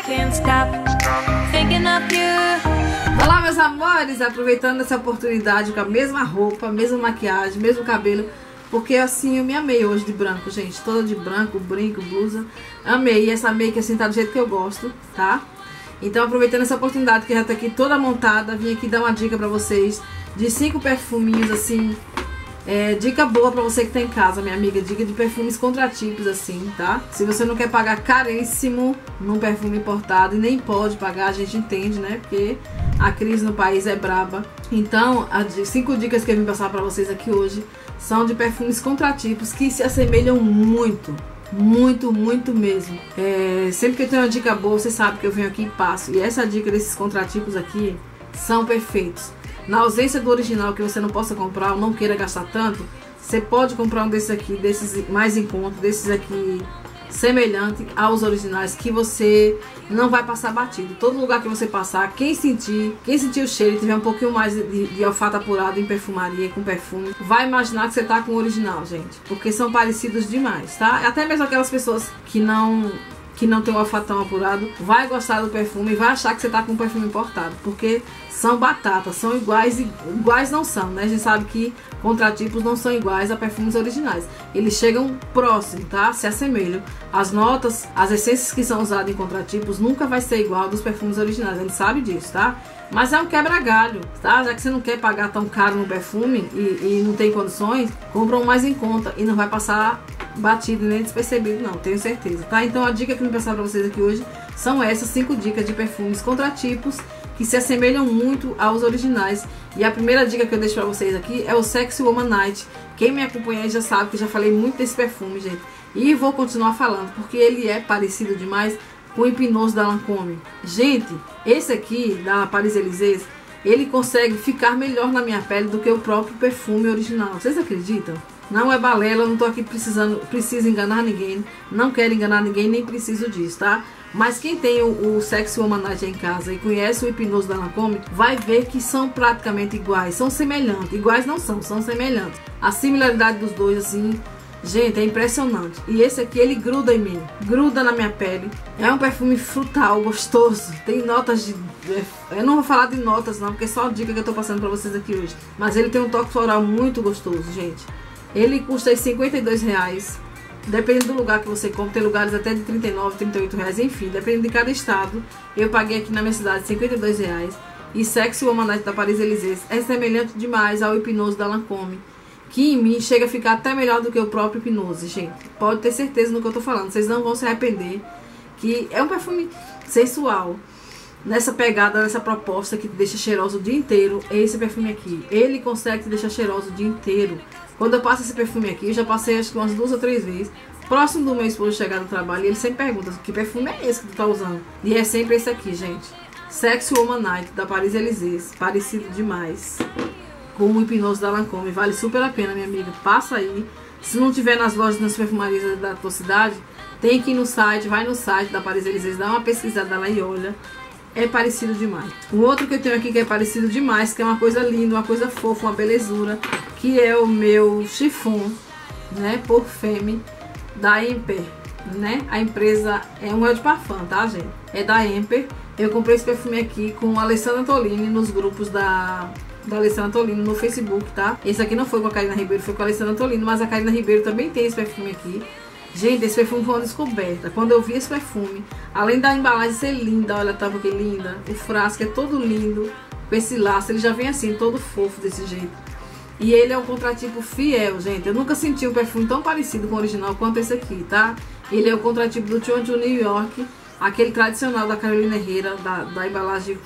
can't stop thinking of you. Olá, meus amores, aproveitando essa oportunidade com a mesma roupa, mesma maquiagem, mesmo cabelo, porque assim eu me amei hoje de branco, gente, toda de branco, brinco, blusa, amei, essa make assim tá do jeito que eu gosto, tá? Então aproveitando essa oportunidade que já tá aqui toda montada, vim aqui dar uma dica pra vocês de 5 perfuminhos assim, dica boa pra você que tá em casa, minha amiga, dica de perfumes contratipos assim, tá? Se você não quer pagar caríssimo num perfume importado e nem pode pagar, a gente entende, né? Porque a crise no país é braba. Então, as 5 dicas que eu vim passar pra vocês aqui hoje são de perfumes contratipos que se assemelham muito, muito mesmo. Sempre que eu tenho uma dica boa, você sabe que eu venho aqui e passo. E essa dica desses contratipos aqui são perfeitos. Na ausência do original que você não possa comprar ou não queira gastar tanto, você pode comprar um desses aqui, desses mais em conta, desses aqui semelhante aos originais, que você não vai passar batido. Todo lugar que você passar, quem sentir o cheiro e tiver um pouquinho mais de olfato apurado em perfumaria, com perfume, vai imaginar que você tá com o original, gente, porque são parecidos demais, tá? Até mesmo aquelas pessoas que não tem um olfato tão apurado, vai gostar do perfume e vai achar que você tá com um perfume importado, porque são batatas, são iguais, iguais não são, né? A gente sabe que contratipos não são iguais a perfumes originais, eles chegam próximo, tá? Se assemelham. As notas, as essências que são usadas em contratipos nunca vai ser igual dos perfumes originais, a gente sabe disso, tá? Mas é um quebra-galho, tá? Já que você não quer pagar tão caro no perfume e não tem condições, compra um mais em conta e não vai passar batido nem despercebido, não, tenho certeza, tá? Então a dica que eu vou passar pra vocês aqui hoje são essas 5 dicas de perfumes contratipos que se assemelham muito aos originais. E a primeira dica que eu deixo pra vocês aqui é o Sexy Woman Night. Quem me acompanha aí já sabe que eu já falei muito desse perfume, gente, e vou continuar falando, porque ele é parecido demais com o Hipnose da Lancôme. Gente, esse aqui da Paris-Élysées, ele consegue ficar melhor na minha pele do que o próprio perfume original. Vocês acreditam? Não é balela, eu não tô aqui preciso enganar ninguém, não quero enganar ninguém, nem preciso disso, tá? Mas quem tem o Sexy Woman Night em casa e conhece o Hipnose da Lancôme, vai ver que são praticamente iguais, são semelhantes, iguais não são, são semelhantes. A similaridade dos dois, assim, gente, é impressionante. E esse aqui, ele gruda em mim, gruda na minha pele. É um perfume frutal, gostoso. Tem notas de... Eu não vou falar de notas não, porque é só a dica que eu tô passando pra vocês aqui hoje. Mas ele tem um toque floral muito gostoso, gente. Ele custa R$52. Depende do lugar que você compra. Tem lugares até de R$39, R$38, enfim. Depende de cada estado. Eu paguei aqui na minha cidade R$52. E Sexy Woman Night da Paris-Élysées é semelhante demais ao Hipnose da Lancôme, que em mim chega a ficar até melhor do que o próprio Hipnose, gente. Pode ter certeza no que eu tô falando, vocês não vão se arrepender. Que é um perfume sensual, nessa pegada, nessa proposta que te deixa cheiroso o dia inteiro. Esse perfume aqui, ele consegue te deixar cheiroso o dia inteiro. Quando eu passo esse perfume aqui, eu já passei acho que umas 2 ou 3 vezes, próximo do meu esposo chegar no trabalho, e ele sempre pergunta, que perfume é esse que tu tá usando? E é sempre esse aqui, gente. Sexy Woman Night da Paris-Élysées, parecido demais com o Hipnose da Lancôme, vale super a pena, minha amiga, passa aí. Se não tiver nas lojas, nas perfumarias da tua cidade, tem que ir no site, vai no site da Paris-Élysées, dá uma pesquisada lá e olha, é parecido demais. O outro que eu tenho aqui que é parecido demais, que é uma coisa linda, uma coisa fofa, uma belezura, que é o meu chiffon, né, por Femme, da Emper, né? A empresa é um de parfum, tá, gente? É da Emper. Eu comprei esse perfume aqui com a Alessandra Tolini nos grupos da Alessandra Tolini no Facebook, tá? Esse aqui não foi com a Karina Ribeiro, foi com a Alessandra Tolini, mas a Karina Ribeiro também tem esse perfume aqui. Gente, esse perfume foi uma descoberta. Quando eu vi esse perfume, além da embalagem ser linda, olha, tá porque linda, o frasco é todo lindo, com esse laço, ele já vem assim, todo fofo desse jeito. E ele é um contratipo fiel, gente. Eu nunca senti um perfume tão parecido com o original quanto esse aqui, tá? Ele é o contratipo do Tchon Tchon New York, aquele tradicional da Carolina Herrera, da embalagem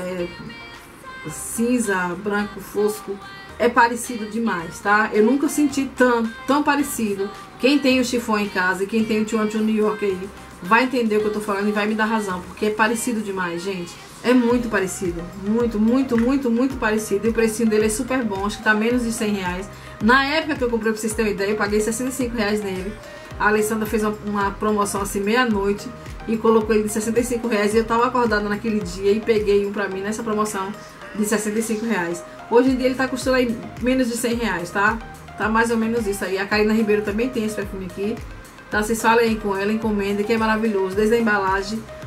cinza, branco, fosco. É parecido demais, tá? Eu nunca senti tão parecido. Quem tem o chiffon em casa e quem tem o Tchon Tchon New York aí, vai entender o que eu tô falando e vai me dar razão, porque é parecido demais, gente. É muito parecido, muito parecido. E o precinho dele é super bom, acho que tá menos de R$100. Na época que eu comprei, pra vocês terem uma ideia, eu paguei R$65 nele. A Alessandra fez uma promoção assim, meia-noite, e colocou ele de R$65. E eu tava acordada naquele dia e peguei um pra mim nessa promoção de R$65. Hoje em dia ele tá custando aí menos de R$100, tá? Tá mais ou menos isso aí. A Karina Ribeiro também tem esse perfume aqui, tá? Vocês falem aí com ela, encomendem, que é maravilhoso. Desde a embalagem,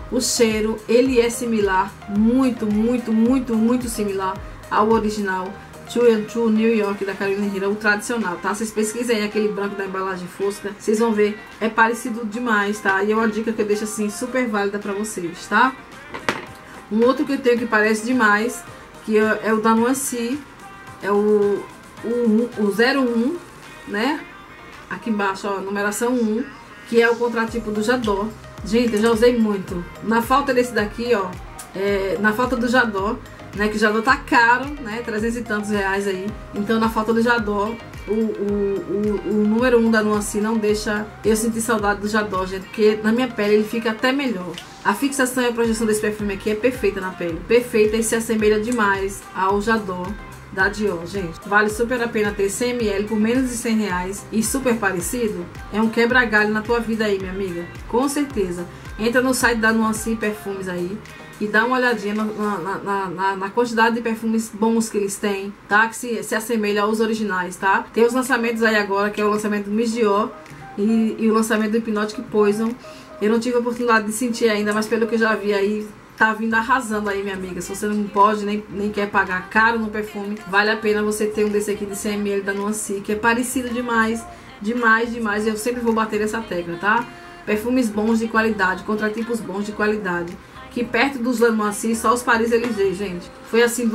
O cheiro, ele é similar, muito similar ao original 2 New York da Carolina Herrera, o tradicional, tá? Vocês pesquisem aí aquele branco da embalagem fosca, vocês vão ver, é parecido demais, tá? E é uma dica que eu deixo assim super válida pra vocês, tá? Um outro que eu tenho que parece demais, que é o da Nuancy, é o 01, né? Aqui embaixo, ó, numeração 1, que é o contratipo do Jadó. Gente, eu já usei muito. Na falta desse daqui, ó, na falta do Jadó, né, que o Jadó tá caro, né, 300 e tantos reais aí. Então, na falta do Jadó, o número 1 da Nuancy não deixa eu sentir saudade do Jadó, gente, porque na minha pele ele fica até melhor. A fixação e a projeção desse perfume aqui é perfeita na pele, perfeita, e se assemelha demais ao Jadó da Dior, gente. Vale super a pena ter 100 ml por menos de 100 reais e super parecido. É um quebra-galho na tua vida aí, minha amiga, com certeza. Entra no site da Nuancy Perfumes aí e dá uma olhadinha na quantidade de perfumes bons que eles têm, tá? Que se assemelha aos originais, tá? Tem os lançamentos aí agora, que é o lançamento do Miss Dior e o lançamento do Hypnotic Poison. Eu não tive a oportunidade de sentir ainda, mas pelo que eu já vi aí, tá vindo arrasando aí, minha amiga. Se você não pode, nem quer pagar caro no perfume, vale a pena você ter um desse aqui de 100 ml da Nuancy, que é parecido demais. Eu sempre vou bater essa tecla, tá? Perfumes bons de qualidade, contratipos bons de qualidade. Que perto dos da Nuancy, só os Paris Élysées, gente. Foi assim,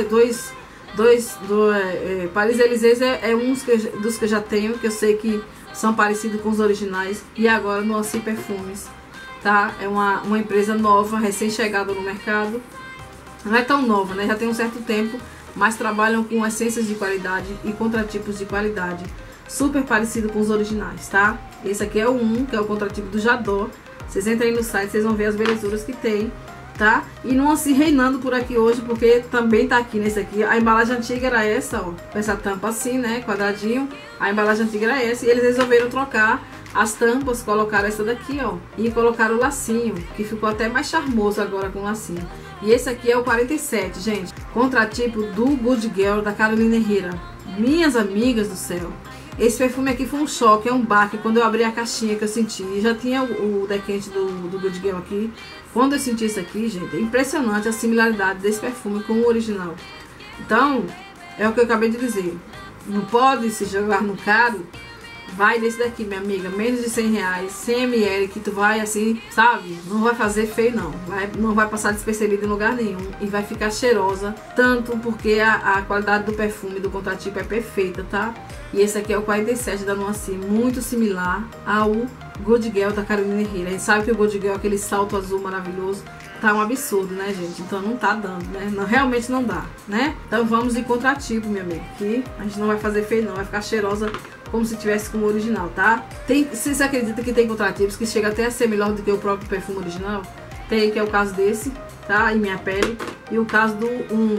Paris Élysées é um dos que eu já tenho, que eu sei que são parecidos com os originais. E agora Nuancy Perfumes, tá? É uma empresa nova, recém-chegada no mercado. Não é tão nova, né? Já tem um certo tempo, mas trabalham com essências de qualidade e contratipos de qualidade. Super parecido com os originais, tá? Esse aqui é o 1, que é o contratipo do Jadó. Vocês entrem no site, vocês vão ver as belezuras que tem, tá? E Nuancy reinando por aqui hoje, porque também tá aqui nesse aqui. A embalagem antiga era essa, ó, com essa tampa assim, né, quadradinho. A embalagem antiga era essa e eles resolveram trocar as tampas, colocaram essa daqui, ó, e colocaram o lacinho, que ficou até mais charmoso agora com o lacinho. E esse aqui é o 47, gente. Contratipo do Good Girl da Carolina Herrera. Minhas amigas do céu. Esse perfume aqui foi um choque, é um baque. Quando eu abri a caixinha que eu senti, já tinha o dequente do Good Girl aqui. Quando eu senti isso aqui, gente, é impressionante a similaridade desse perfume com o original. Então, é o que eu acabei de dizer. Não pode se jogar no caro. Vai desse daqui, minha amiga, menos de 100 reais, 100 ml, que tu vai assim, sabe? Não vai fazer feio, não. Não vai passar despercebido em lugar nenhum. E vai ficar cheirosa, tanto porque a qualidade do perfume, do contratipo é perfeita, tá? E esse aqui é o 47 da Nuancy, muito similar ao Good Girl da Carolina Herrera. A gente sabe que o Good Girl, aquele salto azul maravilhoso, tá um absurdo, né, gente? Então não tá dando, né? Não, realmente não dá, né? Então vamos de contratipo, minha amiga, que a gente não vai fazer feio, não. Vai ficar cheirosa como se tivesse com o original, tá? Vocês acreditam que tem contratipos que chega até a ser melhor do que o próprio perfume original? Tem, que é o caso desse, tá? Em minha pele. E o caso do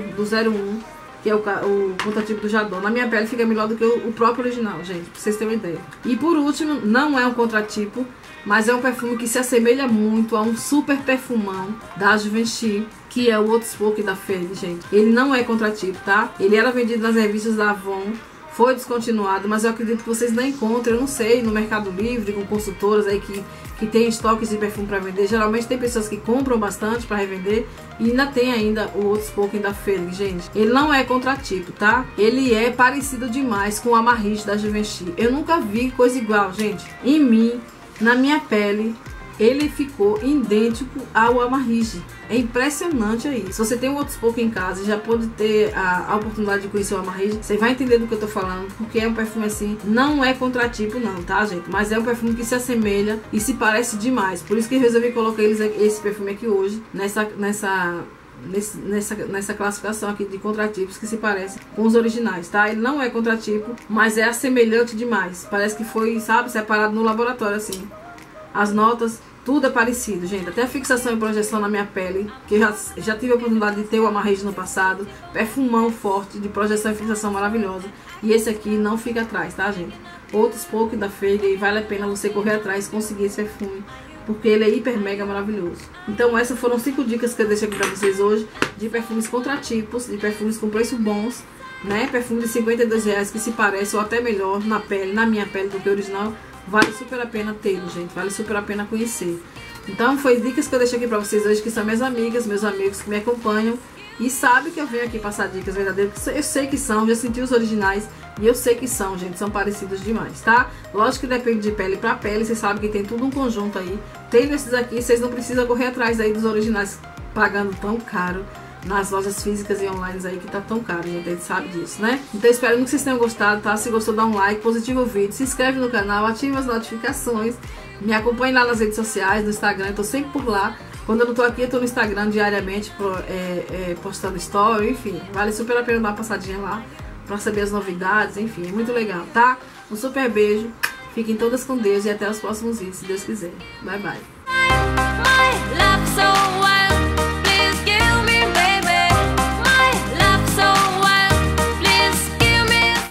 01, que é o contratipo do Jadó. Na minha pele fica melhor do que o próprio original, gente, pra vocês terem uma ideia. E por último, não é um contratipo, mas é um perfume que se assemelha muito a um super perfumão da Givenchy, que é o Outspoken da Fendi, gente. Ele não é contratipo, tá? Ele era vendido nas revistas da Avon, foi descontinuado, mas eu acredito que vocês não encontram, eu não sei, no Mercado Livre, com consultoras aí que tem estoques de perfume para vender. Geralmente tem pessoas que compram bastante para revender e ainda tem ainda o Outspoken da Fendi, gente. Ele não é contratipo, tá? Ele é parecido demais com o Amarriche da Givenchy. Eu nunca vi coisa igual, gente. Em mim, na minha pele, ele ficou idêntico ao Amarriche. É impressionante aí. Se você tem um Outspoken em casa e já pode ter a oportunidade de conhecer o Amarriche, você vai entender do que eu tô falando, porque é um perfume assim, não é contratipo não, tá, gente? Mas é um perfume que se assemelha e se parece demais. Por isso que eu resolvi colocar esse perfume aqui hoje, nessa classificação aqui de contratipos que se parecem com os originais, tá? Ele não é contratipo, mas é assemelhante demais. Parece que foi, sabe, separado no laboratório assim. As notas, tudo é parecido, gente. Até a fixação e projeção na minha pele, que eu já tive a oportunidade de ter o Amarriche no passado. Perfumão forte, de projeção e fixação maravilhosa. E esse aqui não fica atrás, tá, gente? Outspoken da Fendi, e vale a pena você correr atrás e conseguir esse perfume, porque ele é hiper mega maravilhoso. Então essas foram 5 dicas que eu deixei aqui pra vocês hoje, de perfumes contratipos, de perfumes com preço bons, né? Perfume de 52 reais que se parece ou até melhor na pele, na minha pele, do que o original. Vale super a pena tê-lo, gente. Vale super a pena conhecer. Então foi dicas que eu deixo aqui pra vocês hoje, que são minhas amigas, meus amigos que me acompanham e sabem que eu venho aqui passar dicas verdadeiras. Eu sei que são, já senti os originais e eu sei que são, gente, são parecidos demais, tá? Lógico que depende de pele pra pele, vocês sabem que tem tudo um conjunto aí. Tendo esses aqui, vocês não precisam correr atrás aí dos originais pagando tão caro nas lojas físicas e online aí, que tá tão caro, gente, a gente sabe disso, né? Então espero que vocês tenham gostado, tá? Se gostou, dá um like, positivo o vídeo, se inscreve no canal, ativa as notificações, me acompanhe lá nas redes sociais, no Instagram, eu tô sempre por lá. Quando eu não tô aqui, eu tô no Instagram diariamente postando story, enfim, vale super a pena dar uma passadinha lá pra saber as novidades, enfim, é muito legal, tá? Um super beijo, fiquem todas com Deus e até os próximos vídeos, se Deus quiser. Bye, bye. My love so